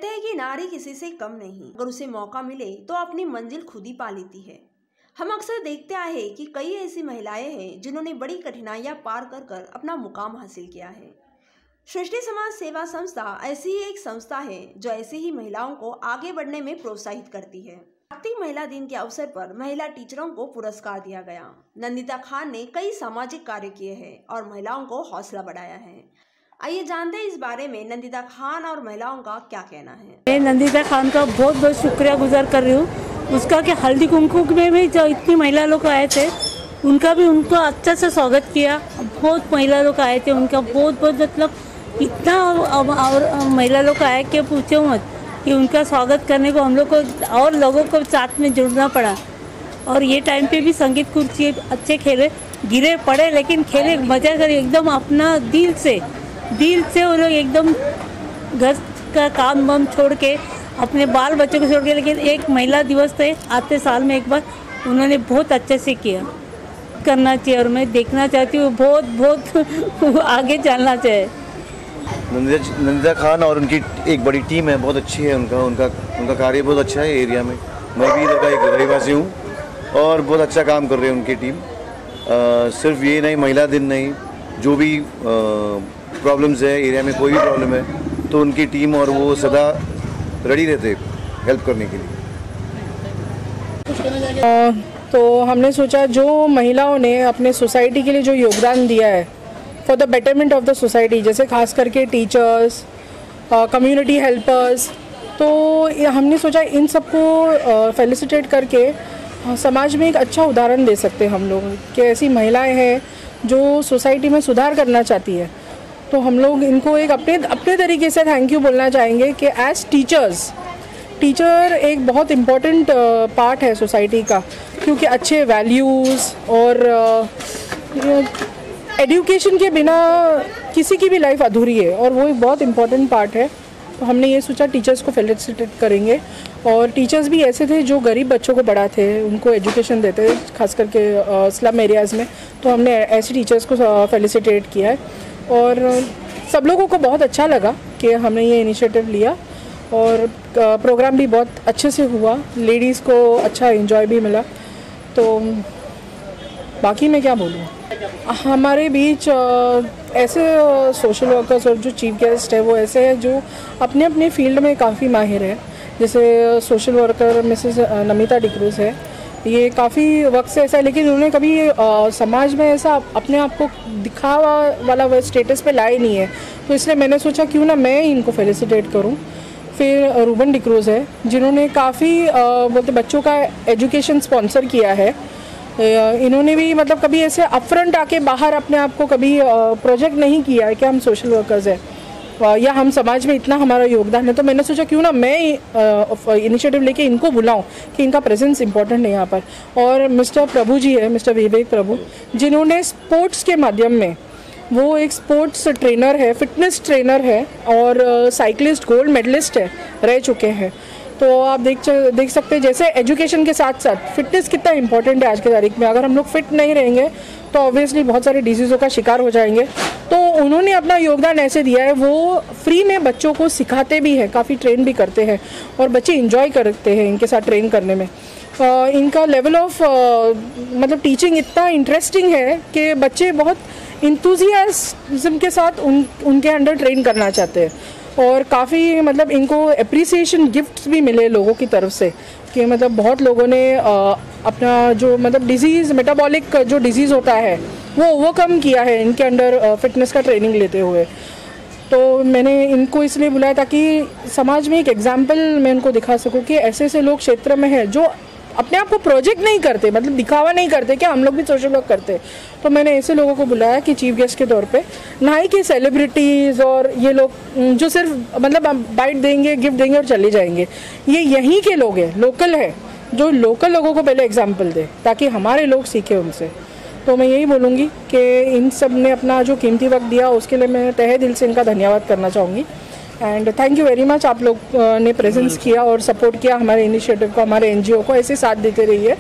कहते हैं कि नारी किसी से कम नहीं, अगर उसे मौका मिले तो अपनी मंजिल खुद ही पा लेती है। हम अक्सर देखते आए हैं कि कई ऐसी महिलाएं हैं जिन्होंने बड़ी कठिनाइयां पार कर कर अपना मुकाम हासिल किया है। सृष्टि समाज सेवा संस्था ऐसी ही एक संस्था है जो ऐसी ही महिलाओं को आगे बढ़ने में प्रोत्साहित करती है। जागतिक महिला दिन के अवसर पर महिला टीचरों को पुरस्कार दिया गया। नंदिता खान ने कई सामाजिक कार्य किए हैं और महिलाओं को हौसला बढ़ाया है। आइए जानते हैं इस बारे में नंदिता खान और महिलाओं का क्या कहना है। मैं नंदिता खान का बहुत बहुत शुक्रिया गुजार कर रही हूँ उसका कि हल्दी कुमकुम में भी जो इतनी महिला लोग आए थे उनको अच्छा से स्वागत किया। बहुत महिला लोग आए थे, उनका बहुत मतलब इतना और महिला लोग आए कि पूछो मत कि उनका स्वागत करने को हम लोग को और लोगों को साथ में जुड़ना पड़ा। और ये टाइम पे भी संगीत कुर्सी अच्छे खेले, गिरे पड़े लेकिन खेले, मजा करे एकदम अपना दिल से वो लोग एकदम घर का काम वाम छोड़ के अपने बाल बच्चों को छोड़ के, लेकिन एक महिला दिवस थे आते साल में एक बार, उन्होंने बहुत अच्छे से किया। करना चाहिए और मैं देखना चाहती हूँ बहुत आगे चलना चाहिए। नंदिता खान और उनकी एक बड़ी टीम है, बहुत अच्छी है। उनका कार्य बहुत अच्छा है एरिया में। मैं भी इधर का एक रहवासी हूँ और बहुत अच्छा काम कर रही है उनकी टीम। सिर्फ ये नहीं, महिला दिन नहीं, जो भी प्रॉब्लम्स है एरिया में, कोई भी प्रॉब्लम है तो उनकी टीम और वो सदा रेडी रहते हेल्प करने के लिए। तो हमने सोचा जो महिलाओं ने अपने सोसाइटी के लिए जो योगदान दिया है for the betterment of the society, जैसे खास करके टीचर्स, कम्युनिटी हेल्पर्स, तो हमने सोचा इन सबको फेलिसिटेट करके समाज में एक अच्छा उदाहरण दे सकते हैं हम लोग कि ऐसी महिलाएं हैं जो सोसाइटी में सुधार करना चाहती है। तो हम लोग इनको एक अपने तरीके से थैंक यू बोलना चाहेंगे कि एज टीचर एक बहुत इम्पोर्टेंट पार्ट है सोसाइटी का, क्योंकि अच्छे वैल्यूज़ और एजुकेशन के बिना किसी की भी लाइफ अधूरी है और वो एक बहुत इम्पोर्टेंट पार्ट है। तो हमने ये सोचा टीचर्स को फेलिसिटेट करेंगे। और टीचर्स भी ऐसे थे जो गरीब बच्चों को पढ़ाते, उनको एजुकेशन देते, खास करके स्लम एरियाज़ में। तो हमने ऐसे टीचर्स को फेलिसिटेट किया है और सब लोगों को बहुत अच्छा लगा कि हमने ये इनिशिएटिव लिया और प्रोग्राम भी बहुत अच्छे से हुआ। लेडीज़ को अच्छा एंजॉय भी मिला। तो बाकी मैं क्या बोलूँ, हमारे बीच ऐसे सोशल वर्कर्स और जो चीफ गेस्ट है वो ऐसे हैं जो अपने अपने फील्ड में काफ़ी माहिर है। जैसे social worker Mrs Namita D'Cruz है, ये काफ़ी वक्त से ऐसा है, लेकिन उन्होंने कभी समाज में ऐसा अपने आप को दिखावा वाला स्टेटस पे लाए नहीं है। तो इसलिए मैंने सोचा क्यों ना मैं इनको फेलिसिटेट करूं। फिर रूबन डिक्रूज है जिन्होंने काफ़ी बोलते बच्चों का एजुकेशन स्पॉन्सर किया है। इन्होंने भी मतलब कभी ऐसे अपफ्रंट आके बाहर अपने आप को कभी प्रोजेक्ट नहीं किया है कि हम सोशल वर्कर्स हैं या हम समाज में इतना हमारा योगदान है। तो मैंने सोचा क्यों ना मैं इनिशिएटिव लेके इनको बुलाऊं कि इनका प्रेजेंस इंपॉर्टेंट है यहाँ पर। और मिस्टर प्रभु जी है, मिस्टर विवेक प्रभु, जिन्होंने स्पोर्ट्स के माध्यम में, वो एक स्पोर्ट्स ट्रेनर है, फिटनेस ट्रेनर है और साइकिलिस्ट गोल्ड मेडलिस्ट रह चुके हैं। तो आप देख सकते हैं जैसे एजुकेशन के साथ साथ फिटनेस कितना इंपॉर्टेंट है आज की तारीख में। अगर हम लोग फिट नहीं रहेंगे तो ऑब्वियसली बहुत सारी डिजीज़ों का शिकार हो जाएंगे। तो उन्होंने अपना योगदान ऐसे दिया है, वो फ्री में बच्चों को सिखाते भी हैं, काफ़ी ट्रेन भी करते हैं और बच्चे इंजॉय करते हैं इनके साथ ट्रेन करने में। इनका लेवल ऑफ मतलब टीचिंग इतना इंटरेस्टिंग है कि बच्चे बहुत इंथुजियाज्म के साथ उनके अंडर ट्रेन करना चाहते हैं। और काफ़ी मतलब इनको अप्रिसिएशन गिफ्ट्स भी मिले लोगों की तरफ से कि मतलब बहुत लोगों ने अपना जो मतलब डिजीज़, मेटाबॉलिक जो डिजीज़ होता है वो ओवरकम किया है इनके अंडर फिटनेस का ट्रेनिंग लेते हुए। तो मैंने इनको इसलिए बुलाया ताकि समाज में एक एग्जाम्पल मैं इनको दिखा सकूं कि ऐसे ऐसे लोग क्षेत्र में हैं जो अपने आप को प्रोजेक्ट नहीं करते, मतलब दिखावा नहीं करते कि हम लोग भी सोशल वर्क करते। तो मैंने ऐसे लोगों को बुलाया कि चीफ गेस्ट के तौर पे, ना ही कि सेलिब्रिटीज़ और ये लोग जो सिर्फ मतलब बाइट देंगे, गिफ्ट देंगे और चले जाएंगे। ये यहीं के लोग हैं, लोकल है, जो लोकल लोगों को पहले एग्जाम्पल दे ताकि हमारे लोग सीखें उनसे। तो मैं यही बोलूँगी कि इन सब ने अपना जो कीमती वक्त दिया उसके लिए मैं तहे दिल से इनका धन्यवाद करना चाहूँगी। And thank you very much, आप लोग ने प्रेजेंस किया और सपोर्ट किया हमारे इनिशिएटिव को, हमारे एनजीओ को, ऐसे साथ देते रहिए।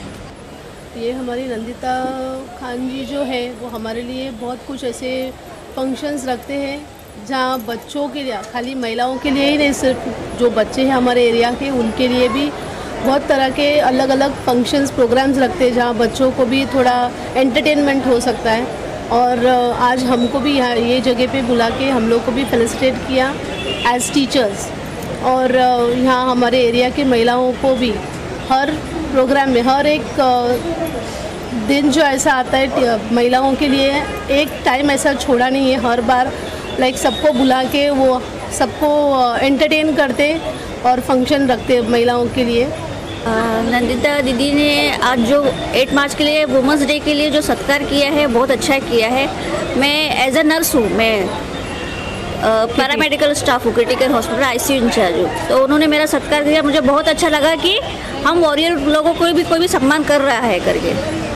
ये हमारी नंदिता खान जी जो है वो हमारे लिए बहुत कुछ ऐसे फंक्शंस रखते हैं जहाँ बच्चों के लिए, खाली महिलाओं के लिए ही नहीं, सिर्फ जो बच्चे हैं हमारे एरिया के उनके लिए भी बहुत तरह के अलग अलग फंक्शंस प्रोग्राम्स रखते हैं, जहाँ बच्चों को भी थोड़ा एंटरटेनमेंट हो सकता है। और आज हमको भी यहाँ ये जगह पे बुला के हम लोग को भी फेलिसिटेट किया एज टीचर्स। और यहाँ हमारे एरिया के महिलाओं को भी हर प्रोग्राम में, हर एक दिन जो ऐसा आता है महिलाओं के लिए, एक टाइम ऐसा छोड़ा नहीं है, हर बार लाइक सबको बुला के वो सबको एंटरटेन करते और फंक्शन रखते महिलाओं के लिए। नंदिता दीदी ने आज जो 8 मार्च के लिए वुमेंस डे के लिए जो सत्कार किया है बहुत अच्छा किया है। मैं एज अ नर्स हूँ, मैं पैरामेडिकल स्टाफ हूँ, क्रिटिकल हॉस्पिटल ICU इंचार्ज हूँ। तो उन्होंने मेरा सत्कार किया, मुझे बहुत अच्छा लगा कि हम वॉरियर लोगों को भी कोई भी सम्मान कर रहा है करके।